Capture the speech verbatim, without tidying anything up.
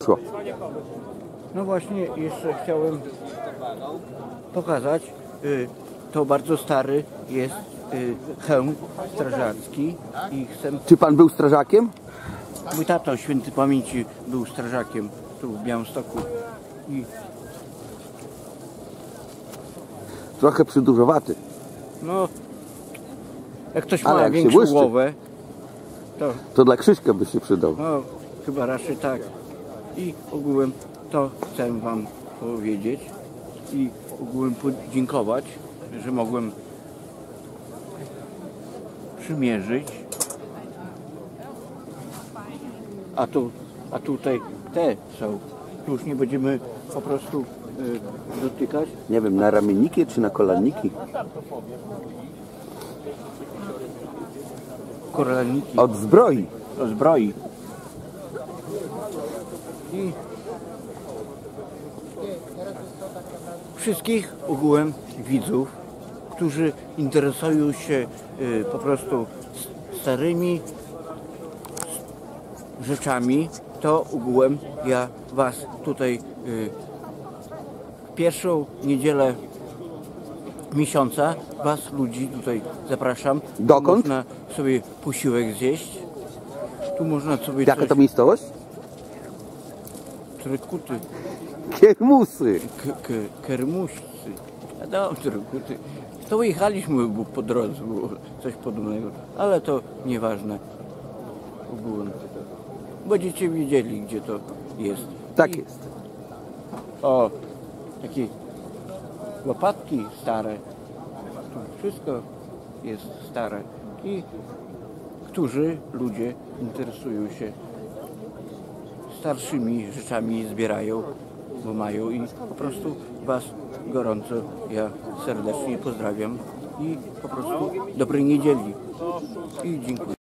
wyszło? No właśnie, jeszcze chciałem pokazać, y, to bardzo stary jest y, hełm strażacki i chcę... Czy pan był strażakiem? Mój tato święty pamięci był strażakiem tu w Białymstoku i Trochę przydłużowaty. no, jak ktoś Ale ma jak się większą błyszczy. głowę, to To dla Krzyśka by się przydał. no, chyba raczej tak. I ogółem to chcę wam powiedzieć i ogółem podziękować, że mogłem przymierzyć. A tu, a tutaj te są. Tu już nie będziemy po prostu y, dotykać. Nie wiem, na ramienniki czy na kolanniki? Koralniki Od zbroi. o zbroi. I wszystkich ogółem widzów, którzy interesują się y, po prostu starymi rzeczami, to ogółem ja was tutaj y, pierwszą niedzielę miesiąca was ludzi tutaj zapraszam. Dokąd? Tu można sobie posiłek zjeść. Tu można sobie Jaka coś... to miejscowość? Trykuty. Kiermusy. K- k- kermuścy. A dobrze, trykuty. To jechaliśmy bo po drodze, było coś podobnego, ale to nieważne. Ogółem. Będziecie wiedzieli, gdzie to jest. Tak I, jest. O, takie łopatki stare. Tu wszystko jest stare. I którzy ludzie interesują się starszymi rzeczami, zbierają, bo mają i po prostu was gorąco ja serdecznie pozdrawiam i po prostu dobrej niedzieli i dziękuję.